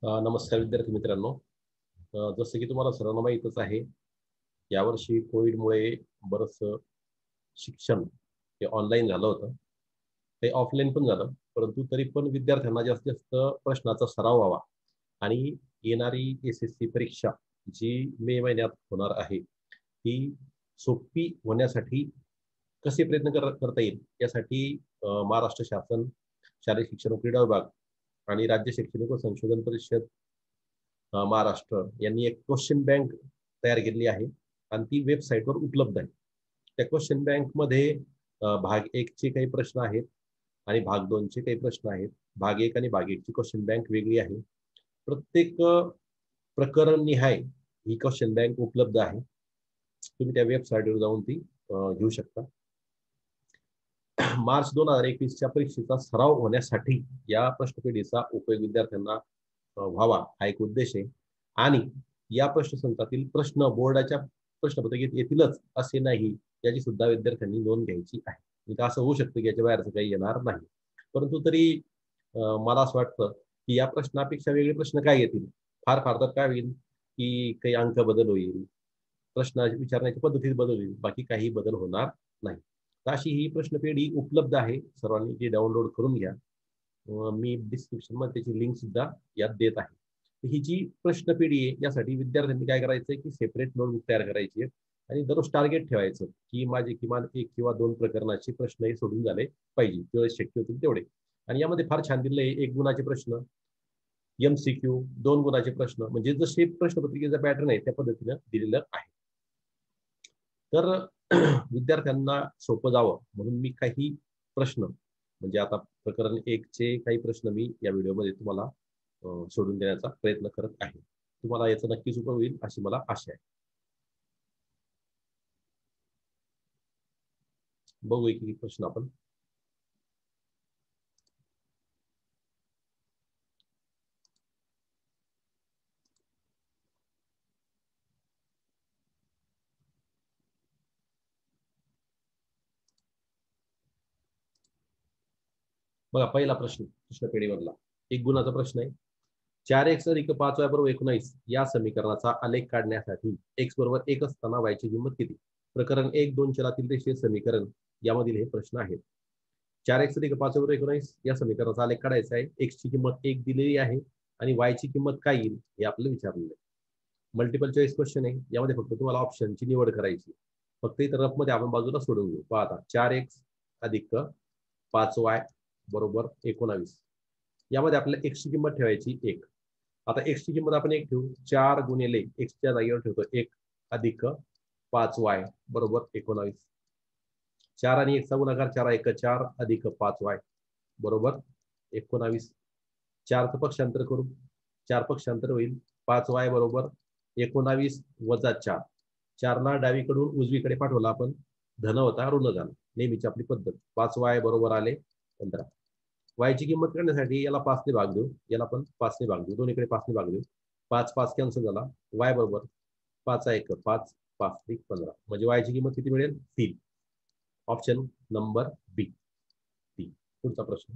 नमस्कार विद्यार्थी मित्रांनो. जसं की तुम्हाला सर्वांना माहीतच आहे, यावर्षी कोविडमुळे बरंचसं शिक्षण हे ऑनलाईन झालं होतं. ते ऑफलाईन पण झालं. परंतु तरी पण विद्यार्थ्यांना जास्तीत जास्त प्रश्नाचा सराव व्हावा आणि येणारी एस-एस-सी परीक्षा जी मे महिन्यात होणार आहे, ती सोपी होण्यासाठी कसे प्रयत्न करता येईल यासाठी महाराष्ट्र शासन, शालेय शिक्षण व क्रीडा विभाग आणि राज्य शैक्षणिक व संशोधन परिषद महाराष्ट्र यांनी एक क्वेश्चन बँक तयार केली आहे आणि ती वेबसाईटवर उपलब्ध आहे. त्या क्वेश्चन बँकमध्ये भाग 1 चे काही प्रश्न आहेत आणि भाग 2 चे काही प्रश्न आहेत. भाग 1 आणि भाग 1 ची क्वेश्चन बँक वेगळी आहे. प्रत्येक प्रकरण निहाय ही क्वेश्चन बँक उपलब्ध आहे. तुम्ही त्या वेबसाईटवर जाऊन ती घेऊ शकता. मार्च 2021च्या परीक्षेचा सराव होण्यासाठी या प्रश्नपेढीचा उपयोग विद्यार्थ्यांना व्हावा हा एक उद्देश आहे. आणि या प्रश्नसंचातील प्रश्न बोर्डाच्या प्रश्नपत्रिकेत येतीलच असे नाही, याची सुद्धा विद्यार्थ्यांनी नोंद घ्यायची आहे. म्हणजे असं होऊ शकतं की याच्या बाहेरचं काही येणार नाही. परंतु तरी मला असं वाटतं की या प्रश्नापेक्षा वेगळे प्रश्न काय येतील, फार फार तर काय होईल की काही अंक बदल होईल, प्रश्न विचारण्याच्या पद्धतीत बदल होईल, बाकी काही बदल होणार नाही. तर अशी ही प्रश्नपेढी उपलब्ध आहे. सर्वांनी ती डाउनलोड करून घ्या. मी डिस्क्रिप्शन मध्ये त्याची लिंक सुद्धा यात देत आहे. ही जी प्रश्नपेढी आहे यासाठी विद्यार्थ्यांनी काय करायचं की सेपरेट नोटबुक तयार करायची आहे आणि दररोज टार्गेट ठेवायचं की माझे किमान 1 किंवा 2 प्रकरणाचे प्रश्न हे सोडून झाले पाहिजे, जेवढे शक्य होतील तेवढे. आणि यामध्ये फार छान दिले 1 गुणाचे प्रश्न, MCQ, 2 गुणाचे प्रश्न, म्हणजे जसे प्रश्नपत्रिकेचा पॅटर्न आहे त्या पद्धतीनं दिलेलं आहे. तर विद्यार्थ्यांना सोपं जावं म्हणून मी काही प्रश्न, म्हणजे आता प्रकरण 1 चे काही प्रश्न मी या व्हिडिओमध्ये तुम्हाला सोडून देण्याचा प्रयत्न करत आहे. तुम्हाला याचा नक्कीच उपयोग होईल अशी मला आशा आहे. बघू एक प्रश्न आपण. बघा पहिला प्रश्न प्रश्नपेढीमधला 1 गुणाचा प्रश्न आहे. 4x अधिक 5y बरोबर 19 या समीकरणाचा आलेख काढण्यासाठी x बरोबर 1 असताना y ची किंमत किती? प्रकरण 1, 2 चलातील रेषीय समीकरण यामधील हे प्रश्न आहेत. 4x अधिक 5y बरोबर 19 या समीकरणाचा आलेख काढायचा आहे. x ची किंमत 1 दिलेली आहे आणि y ची किंमत काय येईल हे आपल्याला विचारलेलं आहे. मल्टिपल चॉईस क्वेश्चन आहे. यामध्ये फक्त तुम्हाला ऑप्शनची निवड करायची. फक्त इथं रफमध्ये आपण बाजूला सोडून घेऊ. पहा आता 4x अधिक 5y बरोबर 19. यामध्ये आपल्याला x ची किंमत ठेवायची 1. आता x ची किंमत आपण 1 ठेवू. 4 गुणिले x च्या जागेवर ठेवतो 1 अधिक 5y बरोबर 19. 4 आणि 1 चा गुणाकार 4 1 4 अधिक 5y बरोबर 19. 4 चं पक्षांतर करू. 4 पक्षांतर होईल 5y बरोबर 19 वजा 4. 4 ला डावीकडून उजवीकडे पाठवला आपण, धन होता ऋण झाला. नेहमीची आपली पद्धत. 5y बरोबर आले 15. y ची किंमत काढण्यासाठी याला 5 ने भाग देऊ, याला पण 5 ने भाग देऊ, दोन्हीकडे 5 ने भाग देऊ. 5 5 कॅन्सल झाला. y बरोबर 5 1 5 5 3 15. म्हणजे y ची किंमत किती मिळेल? 3. Option number B 3. पुढचा प्रश्न.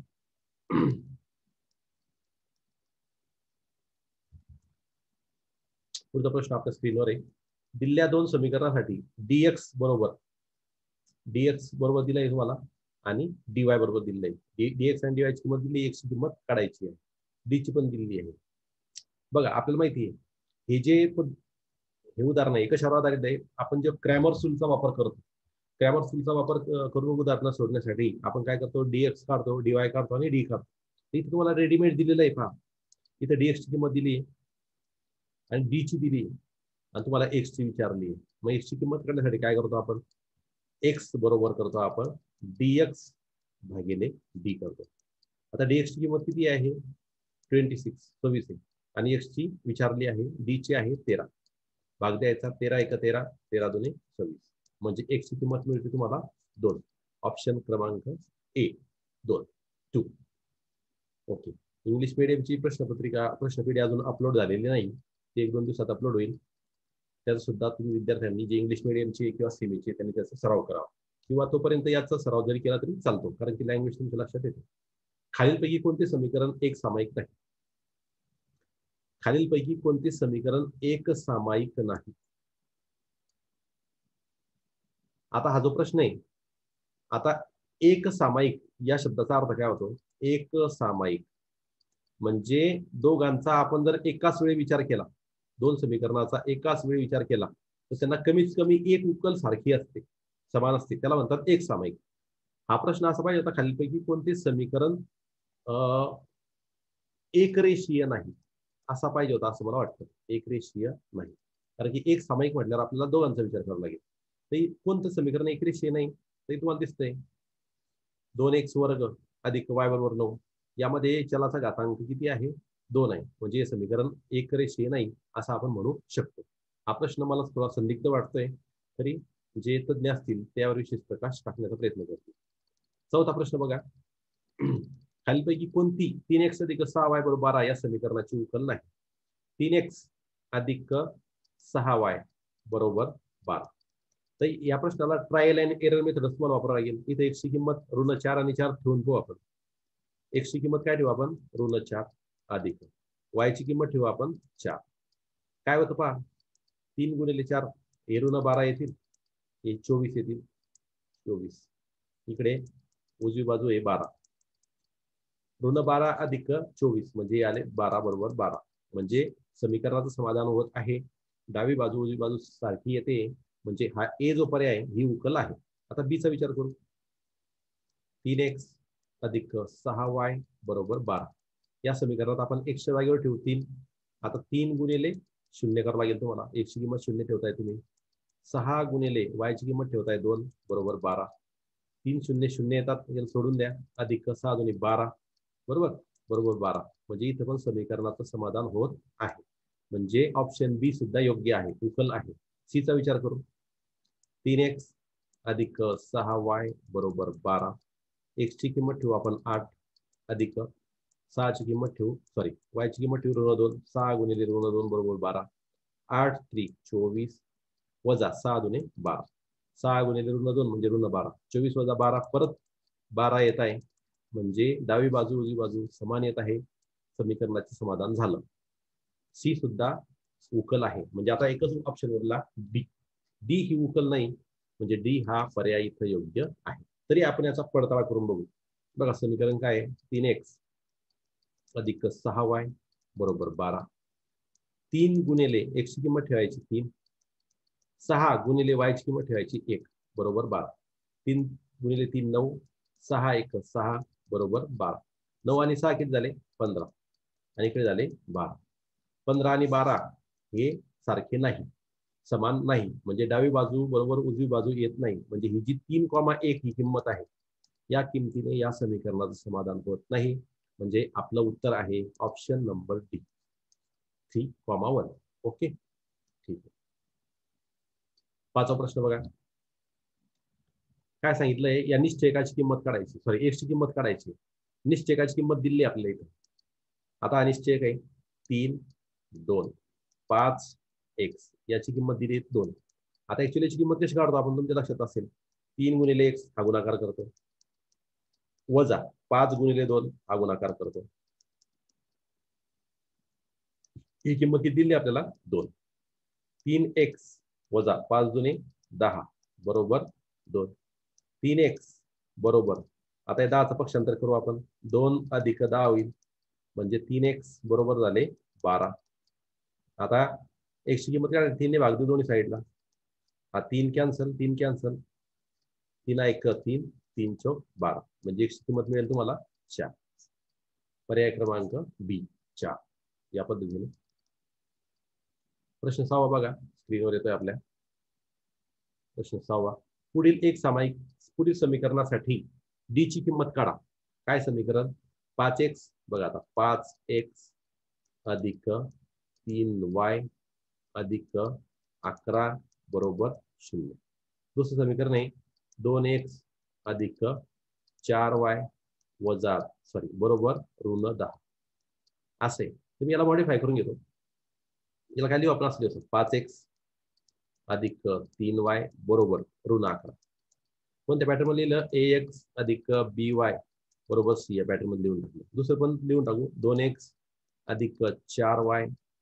पुढचा प्रश्न आपल्या स्क्रीनवर आहे. दिलेल्या 2 समीकरणासाठी dx बरोबर दिलंय तुम्हाला आणि dy बरोबर दिलेलं आहे. dx आणि dy ची किंमत दिली, x ची किंमत काढायची आहे. d ची पण दिलेली आहे. बघा आपल्याला माहिती आहे हे जे हे उदाहरण आहे कशावर आधारित आहे, आपण जे क्रॅमर्स रूलचा वापर करतो. क्रॅमर्स रूलचा वापर करून उदाहरण सोडण्यासाठी आपण काय करतो, dx काढतो, dy काढतो आणि d काढतो. इथे तुम्हाला रेडीमेड दिलेलं आहे. पहा इथे dx ची किंमत दिली आहे आणि d ची दिली आहे आणि तुम्हाला x ची विचारली आहे. मग x ची किंमत काढण्यासाठी काय करतो आपण, x बरोबर करतो आपण dx भागिले d करतो. आता dx ची किंमत किती आहे? 26 आहे आणि x ची विचारली आहे, d ची आहे 13. भाग द्यायचा 13 1 13 13 2 26. म्हणजे x ची किंमत मिळते तुम्हाला 2. ऑप्शन क्रमांक ए 2 2. ओके. इंग्लिश मीडियमची प्रश्नपेढी अजून अपलोड झालेली नाही. ती 1-2 दिवसात अपलोड होईल. त्याचा सुद्धा तुम्ही विद्यार्थ्यांनी जे इंग्लिश मीडियमचे किंवा सेमीचे त्यांनी त्याचा सराव करावा किंवा तोपर्यंत याचा सराव जरी केला तरी चालतो, कारण की लँग्वेज तुमच्या लक्षात येते. खालीलपैकी कोणते समीकरण एक सामायिक नाही? खालीलपैकी कोणते समीकरण एक सामायिक नाही? आता हा जो प्रश्न आहे, आता एक सामायिक या शब्दाचा अर्थ काय होतो? एक सामायिक म्हणजे दोघांचा आपण जर एकाच वेळी विचार केला, दोन समीकरणाचा एकाच वेळी विचार केला, तर त्यांना कमीत कमी एक उकल सारखी असते, समान असते, त्याला म्हणतात एक सामायिक. हा प्रश्न असा पाहिजे होता, खालीलपैकी कोणते समीकरण एकरेषीय नाही, असा पाहिजे होता असं मला वाटतं. एकरेषीय नाही, कारण की एक सामायिक म्हटल्यावर आपल्याला दोघांचा विचार करावा लागेल. तर कोणतं समीकरण एकरेषीय नाही? ते तुम्हाला दिसतंय 2x वर्ग अधिक y बरोबर 9. यामध्ये चलाचा घातांक किती आहे? 2 आहे. म्हणजे हे समीकरण एकरेषीय नाही असं आपण म्हणू शकतो. हा प्रश्न मला थोडा संदिग्ध वाटतोय, तरी जे तज्ञ असतील त्यावर विशेष प्रकाश टाकण्याचा प्रयत्न करतील. चौथा प्रश्न बघा. खालीलपैकी कोणती 3x अधिक 6y बरोबर 12 या समीकरणाची उकल नाही? 3x अधिक 6y बरोबर 12. तर या प्रश्नाला ट्रायल अँड एरर मेथड तुम्हाला वापरावं लागेल. इथे x ची किंमत -4 आणि 4 ठेवून पाहू आपण. x ची किंमत काय ठेवू आपण? -4 अधिक y ची किंमत ठेवू आपण 4. काय होतं पहा, 3 गुणिले 4 हे -12 येतील, हे 24 येतील. 24 इकडे उजवी बाजू आहे 12, -12 अधिक 24 म्हणजे आले 12 बरोबर 12. म्हणजे समीकरणाचं समाधान होत आहे. डावी बाजू उजवी बाजू सारखी येते, म्हणजे हा ए जो पर्याय ही उकल आहे. आता बी चा विचार करू. 3x अधिक 6y बरोबर 12. या समीकरणात आपण x च्या जागेवर ठेवू 3. आता 3 गुणिले 0 करावं लागेल तुम्हाला. x ची किंमत 0 ठेवताय तुम्ही. 6 गुणिले y ची किंमत ठेवताय 2 बरोबर 12. 3 0 0 येतात, याला सोडून द्या. अधिक 6 दुनी 12 बरोबर बरोबर 12. म्हणजे इथं पण समीकरणाचं समाधान होत आहे. म्हणजे ऑप्शन बी सुद्धा योग्य आहे, उकल आहे. सी चा विचार करू. 3x अधिक 6y बरोबर 12. x ची किंमत ठेवू आपण 8 अधिक 6 ची किंमत ठेवू, सॉरी y ची किंमत ठेवू -2. 6 गुणिले -2 बरोबर 12. 8 3 24 वजा 6 दुने 12. 6 गुणिले -2 म्हणजे -12. 24 वजा 12 परत 12 येत आहे. म्हणजे डावी बाजू उजवी बाजू समान येत आहे. समीकरणाचे समाधान झालं. सी सुद्धा उकल आहे. म्हणजे आता एकच ऑप्शन उरला डी. डी ही उकल नाही, म्हणजे डी हा पर्याय इथं योग्य आहे. तरी आपण याचा पडताळा करून बघू. बघा समीकरण काय आहे? 3x अधिक 6y बरोबर 12. 3 गुणिले x ची किंमत ठेवायची 3. 6 गुणिले y ची किंमत ठेवायची 1 बरोबर 12. 3 गुणिले 3 9. 6 1 6 बरोबर 12. 9 आणि 6 किती झाले? 15. आणि इकडे झाले 12. 15 आणि 12 हे सारखे नाही, समान नाही. म्हणजे डावी बाजू बरोबर उजवी बाजू येत नाही. म्हणजे ही जी 3,1 ही किंमत आहे, या किमतीने या समीकरणाचं समाधान होत नाही. म्हणजे आपलं उत्तर आहे ऑप्शन नंबर डी, 3,1. ओके, ठीक आहे. पाचवा प्रश्न बघा. काय सांगितलंय? या निश्चयकाची किंमत काढायची, सॉरी एक्स ची किंमत काढायची. निश्चयकाची किंमत दिली आपल्याला इथं. आता निश्चय काय? 3 2 5 x याची किंमत दिली 2. आता ऍक्च्युअली याची किंमत कशी काढतो आपण? तुमच्या लक्षात असेल, 3 गुणिले x हा गुणाकार करतो, वजा 5 गुणिले 2 हा गुणाकार करतो. ही किंमत किती दिली आपल्याला? 2. 3x वजा 5 दुने 10 बरोबर 2. 3x बरोबर, आता या 10चं पक्षांतर करू आपण. 2 अधिक 10 होईल, म्हणजे 3x बरोबर झाले 12. आता x ची किंमत काय? 3 ने भाग देऊ दोन्ही साईडला. हा 3 कॅन्सल, 3 कॅन्सल, 3 1 3, 3 चौक 12. म्हणजे x ची किंमत मिळेल तुम्हाला 4. पर्याय क्रमांक बी 4. या पद्धतीने. प्रश्न 6 बघा, स्क्रीनवर येतोय आपल्या. प्रश्न 6. पुढील समीकरणासाठी डी ची किंमत काढा. काय समीकरण? 5x बघा आता, 5x अधिक 3y अधिक 11 बरोबर 0. दुसरं समीकरण आहे 2x अधिक 4y वजा बरोबर -10. असे तुम्ही याला मॉडिफाय करून घेतो. याला काय लिहू आपण? असं लिहू 5x अधिक 3y बरोबर -11. कोणत्या पॅटर्न मध्ये लिहिलं? ax अधिक by बरोबर c या पॅटर्न मध्ये लिहून टाकलं. दुसरं पण लिहून टाकू, 2x अधिक 4y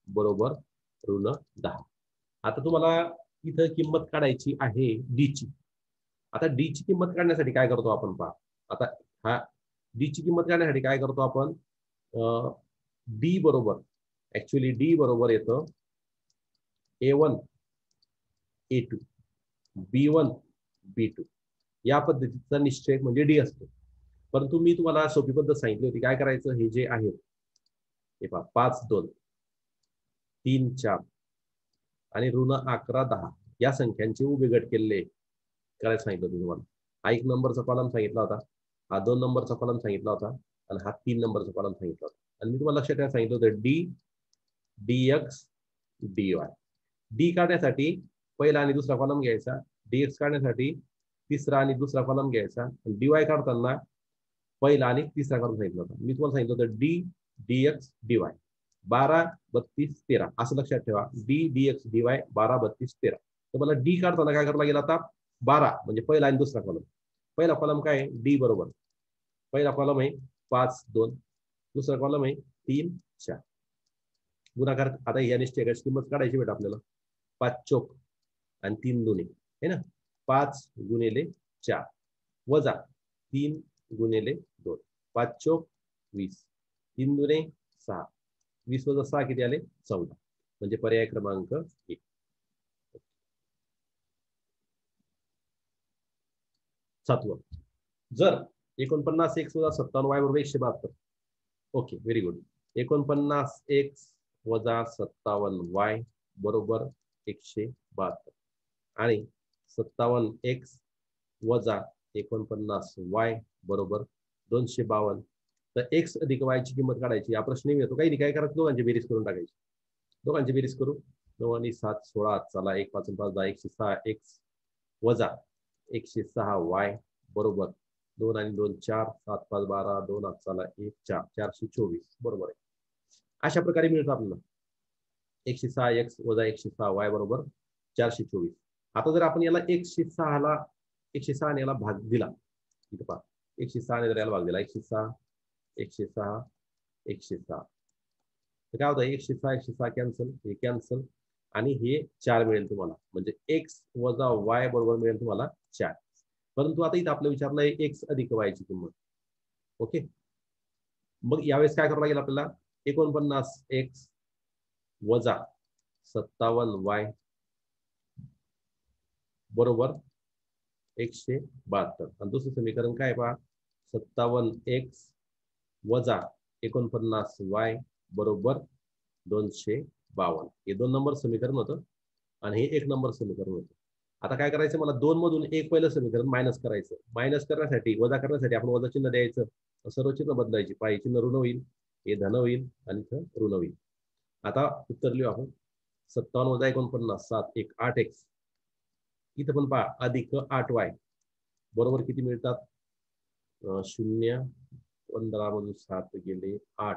बरोबर ऋण 10. आता तुम्हाला इथं किंमत काढायची आहे डी ची. आता डी ची किंमत काढण्यासाठी काय करतो आपण पहा. आता हा डी ची किंमत काढण्यासाठी काय करतो आपण, डी बरोबर, ऍक्च्युली डी बरोबर येतं A1 A2 B1 B2 या पद्धतीचा निश्चय म्हणजे डी असतो. परंतु मी तुम्हाला सोपी पद्धत सांगितली होती. काय करायचं, हे जे आहे हे पहा 5 2 3 4 आणि ऋण 11 10 या संख्यांचे उभे गट केलेले करायला सांगितलं होतं तुम्हाला. हा 1 नंबरचा कॉलम सांगितला होता, हा 2 नंबरचा कॉलम सांगितला होता आणि हा 3 नंबरचा कॉलम सांगितला होता. आणि मी तुम्हाला लक्षात ठेवायला सांगितलं होतं डी डीएक्स डीवाय. डी काढण्यासाठी पहिला आणि दुसरा कॉलम घ्यायचा, डीएक्स काढण्यासाठी तिसरा आणि दुसरा कॉलम घ्यायचा, आणि डीवाय काढताना पहिला आणि तिसरा कॉलम सांगितलं होता. मी तुम्हाला सांगितलं होतं डी डीएक्स डीवाय 12 32 13 असं लक्षात ठेवा. D dx dy 12 32 13. तर मला डी काढताना काय करावं लागेल, आता 12 म्हणजे पहिला आणि दुसरा कॉलम. पहिला कॉलम काय आहे, डी बरोबर पहिला कॉलम आहे 5 2, दुसरा कॉलम आहे 3 4 गुणाकार. आता या निश्चयाची किंमत काढायची बेटा आपल्याला. 5 चोक आणि 3 दुने है ना, 5 गुणिले 4 वजा 3 गुणिले 2, 5 चोक 20, 3 दुने 6, 20 वजा 6 किती आले 14. म्हणजे पर्याय क्रमांक 1. सातवं, जर 49 x वजा 57 y बरोबर 172. Okay, very good. 49 x वजा 57 y बरोबर 172 आणि 57 x वजा 49 y बरोबर 252. तर x अधिक y ची किंमत काढायची. हा प्रश्न येतो काही नाही, काय करायचं, दोघांची बेरीज करून टाकायची. दोघांची बेरीज करू. 9 आणि 7 16, चला 1 5 5 10 106 x वजा 106 y बरोबर 2 आणि 2 4 7 5 12 2 8 चला 1 4 424 बरोबर आहे. अशा प्रकारे मिळतं आपल्याला 106 x वजा 106 y बरोबर 424. आता जर आपण याला 106 ला 106 ने याला भाग दिला, इथे पहा 106 ने जर याला भाग दिला 106 106 106, तर काय होतं 106 106 कॅन्सल, हे कॅन्सल आणि हे 4 मिळेल तुम्हाला. म्हणजे x वजा y बरोबर मिळेल तुम्हाला 4. परंतु आता इथे आपलं विचारलंय x अधिक y ची किंमत. ओके, मग यावेळेस काय करावं लागेल आपल्याला, 49 x वजा 57 y बरोबर 172. आणि दुसरं समीकरण काय पहा, 57 x वजा 49 y बरोबर 252. हे 2 नंबर समीकरण होतं आणि हे 1 नंबर समीकरण होतं. आता काय करायचं, मला 2 मधून एक पहिलं समीकरण मायनस करायचं. मायनस करण्यासाठी, वजा करण्यासाठी आपण वजा चिन्ह द्यायचं, सर्व चिन्ह बदलायची. पायी चिन्ह ऋण होईल, हे धन होईल आणि इथं ऋण होईल. आता उत्तर लिहू आपण. 57 वजा 49 7 1 8x, इथं पण पहा अधिक 8y बरोबर किती मिळतात, 0 15 मधून 7 गेले 8,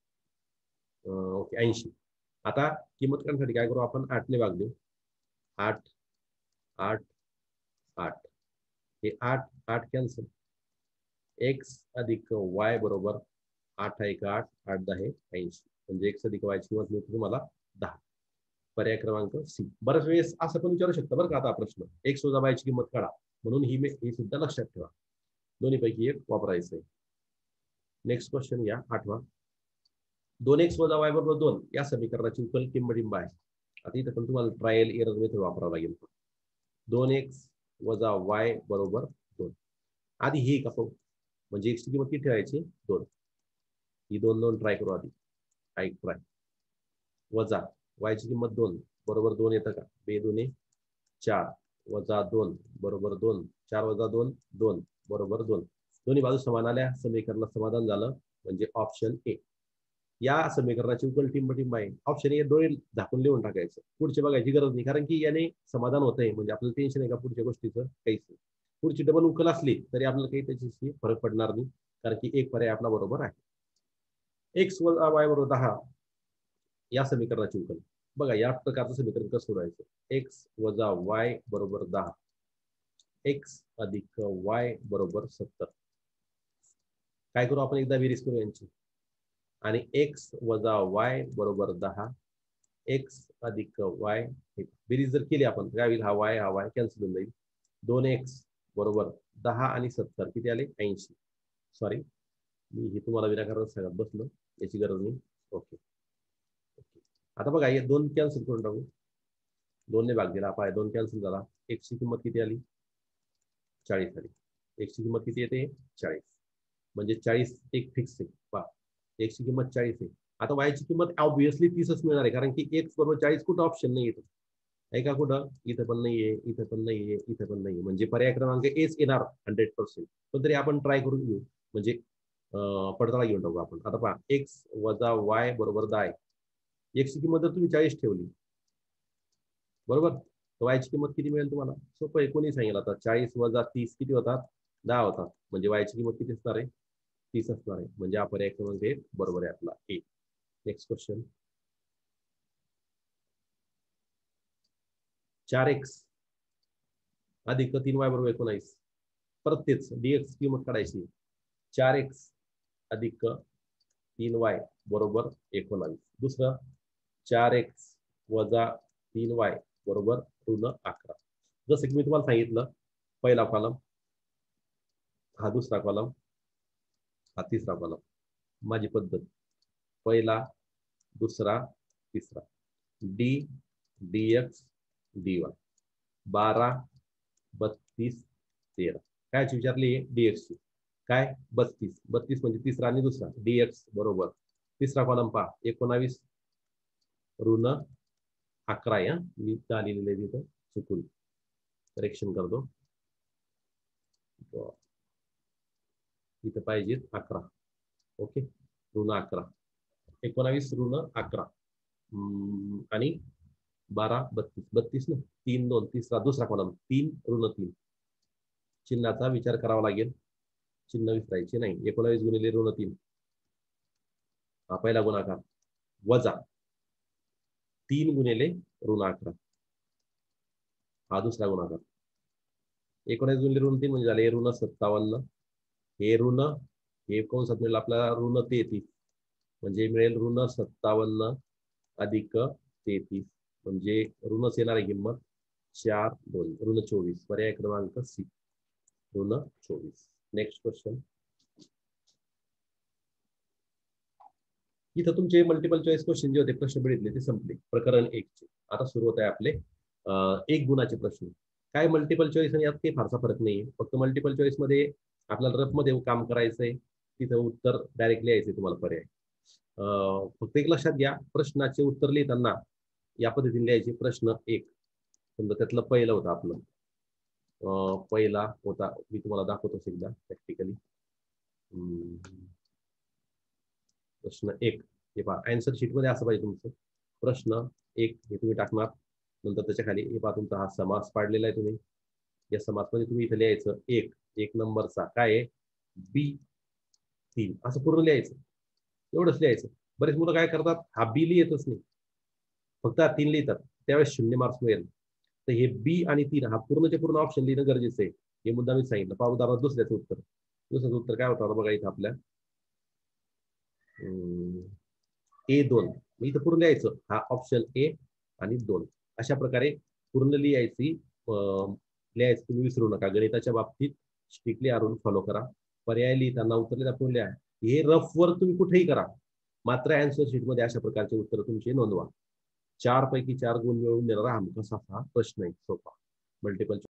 ओके 80. आता किंमत करण्यासाठी काय करू आपण, 8 ने भाग देऊ. 8 8 8, हे 8 8 कॅन्सल. x अधिक y बरोबर 8 1 8 8 10 80. म्हणजे x अधिक y ची किंमत मिळते तुम्हाला 10. पर्याय क्रमांक सी. बऱ्याच वेळेस असं पण विचारू शकता बरं का आता प्रश्न, x वजा y ची किंमत काढा, म्हणून ही सुद्धा लक्षात ठेवा. दोन्हीपैकी एक वापरायचं आहे. नेक्स्ट क्वेश्चन घ्या 8वा. 2x वजा y बरोबर 2 या समीकरणाची उकल टिंबडिंब आहे. आता इथं पण तुम्हाला ट्रायल एरर मेथड वापरावं लागेल. 2x वजा y बरोबर 2. आधी ही का पाहू, म्हणजे x ची किंमत किती ठेवायची 2. ही 2 2 ट्राय करू आधी. हा एक ट्राय. वजा y ची किंमत 2 बरोबर 2 येतं का, 2 दुने 4 वजा 2 बरोबर 2, 4 वजा 2 2 बरोबर 2. दोन्ही बाजू समान आल्या, समीकरणात समाधान झालं, म्हणजे ऑप्शन ए. या समीकरणाची उकल टिंबटिंब आहे. ऑप्शन ए डोळे झाकून लिहून टाकायचं, पुढचे बघायची गरज नाही, कारण की याने समाधान होत आहे. म्हणजे आपल्याला टेन्शन आहे का पुढच्या गोष्टीचं, काहीच नाही. पुढची डबल उकल असली तरी आपल्याला काही त्याची फरक पडणार नाही, कारण की एक पर्याय आपला बरोबर आहे. एक्स वजा वाय बरोबर 10 या समीकरणाची उकल. बघा या प्रकारचं समीकरण कसं सोडवायचं. एक्स वजा वाय बरोबर 10, एक्स अधिक वाय बरोबर 70. काय करू आपण, एकदा बेरीज करू यांची. आणि x वजा y बरोबर 10, एक्स अधिक वाय, बेरीज जर केली आपण काय होईल, हा वाय कॅन्सल होऊन जाईल. 2x बरोबर 10 आणि 70 किती आले, 80. सॉरी, मी हे तुम्हाला विनाकारण सांगत बसलो, याची गरज नाही. ओके. आता बघा हे 2 कॅन्सल करून टाकू, 2 ने भाग दिला, 2 कॅन्सल झाला. x ची किंमत किती आली, 40 आली. x ची किंमत किती येते, 40. म्हणजे 40 एक फिक्स आहे. पहा x ची किंमत 40 आहे. आता y ची किंमत ऑब्व्हियसली 30च मिळणार आहे, कारण की x बरोबर 40 कुठं ऑप्शन नाही येतो आहे का, कुठं इथं पण नाहीये, इथं पण नाहीये, इथं पण नाहीये. म्हणजे पर्याय क्रमांक एच येणार 100%. पण तरी आपण ट्राय करून घेऊ, म्हणजे पडताळा घेऊन टाकू आपण. आता पहा एक्स वजा वाय बरोबर 10. एक्स ची किंमत जर तुम्ही 40 ठेवली बरोबर, तर वाय ची किंमत किती मिळेल तुम्हाला, सोपं आहे, कोणी सांगेल. आता 40 वजा 30 किती होतात, 10 होतात. म्हणजे वाय ची किंमत किती असणार आहे, 30 असणार आहे. म्हणजे हा पर्याय क्रमांक 1 बरोबर आहे आपला ए. नेक्स्ट क्वेश्चन, 4x अधिक 3y बरोबर 19. परत तेच dx किंमत काढायची. 4x अधिक 3y बरोबर 19. दुसरं 4x वजा 3y बरोबर ऋण 11. जसं की मी तुम्हाला सांगितलं, पहिला कॉलम, हा दुसरा कॉलम, हा तिसरा कॉलम. माझी पद्धत, पहिला दुसरा तिसरा, डी dx dy, 12 32 13. काय विचारली, dx ची काय, 32. 32 म्हणजे तिसरा आणि दुसरा, dx बरोबर तिसरा कॉलम पहा 19 ऋण 11 आहे. मी का लिहिलेलं आहे तिथं चुकून, करेक्शन करतो. इथं पाहिजे 11. ओके, ऋण 11, 19 ऋण 11 आणि 12 32. 32 ना, 3 2 तिसरा दुसरा कॉलम, 3 ऋण 3. चिन्हाचा विचार करावा लागेल, चिन्ह विसरायचे नाही. 19 गुणिले ऋण 3, हा पहिला गुणाकार, वजा 3 गुणिले ऋण 11, हा दुसरा गुणाकार. 19 गुणिले ऋण 3 म्हणजे झाले ऋण 57. हे ऋण, हे कंसात मिळेल आपल्याला ऋण 33, म्हणजे मिळेल ऋण 57 अधिक 33, म्हणजे ऋणच येणार आहे किंमत 4 2 ऋण 24. पर्याय क्रमांक सी, ऋण 24. नेक्स्ट क्वेश्चन, इथं तुमचे मल्टिपल चॉईस क्वेश्चन जे होते, प्रश्न बघितले ते संपले. प्रकरण 1 चे आता सुरू होत आहे आपले एक गुणाचे प्रश्न. काय मल्टिपल चॉईस आणि यात काही फारसा फरक नाही, फक्त मल्टिपल चॉईस मध्ये आपल्याला रफ मध्ये काम करायचंय, तिथं उत्तर डायरेक्ट लिहायचंय तुम्हाला पर्याय. फक्त एक लक्षात घ्या, प्रश्नाचे उत्तर लिहिताना या पद्धतीने लिहायचे. प्रश्न 1 समजा त्यातलं पहिलं होतं आपलं, पहिला होता, मी तुम्हाला दाखवतो एकदा प्रॅक्टिकली. प्रश्न 1 हे पहा, आन्सर शीट मध्ये असं पाहिजे तुमचं. प्रश्न 1 हे तुम्ही टाकणार, नंतर त्याच्या खाली हे पहा तुमचा हा समास पाडलेला आहे. तुम्ही या समासमध्ये तुम्ही इथे लिहायचं 1 नंबरचा काय आहे, B3 असं पूर्ण लिहायचं, एवढंच लिहायचं. बरेच मुलं काय करतात, हा बी लिहितच नाही, फक्त हा 3 लिहितात, त्यावेळेस 0 मार्क्स मिळेल. तर हे बी आणि 3 हा पूर्णचे पूर्ण ऑप्शन लिहिणं गरजेचं आहे. हे मुद्दा मी सांगितलं. पाहू उदाहरण दुसऱ्याचं उत्तर काय होतं बघा इथं आपल्या A2. मी इथं पूर्ण लिहायचं, हा ऑप्शन ए आणि 2 अशा प्रकारे पूर्ण लिहायची. लिहायचं तुम्ही विसरू नका. गणिताच्या बाबतीत स्ट्रिक्टली आरून फॉलो करा. पर्याय लिहिताना उत्तर लिहिता लिहा. हे रफ वर्क तुम्ही कुठेही करा, मात्र आन्सर शीट मध्ये अशा प्रकारचे उत्तर तुमचे नोंदवा. 4 पैकी 4 गुण मिळवून देणारा हमखास असा प्रश्न आहे, सोपा मल्टिपल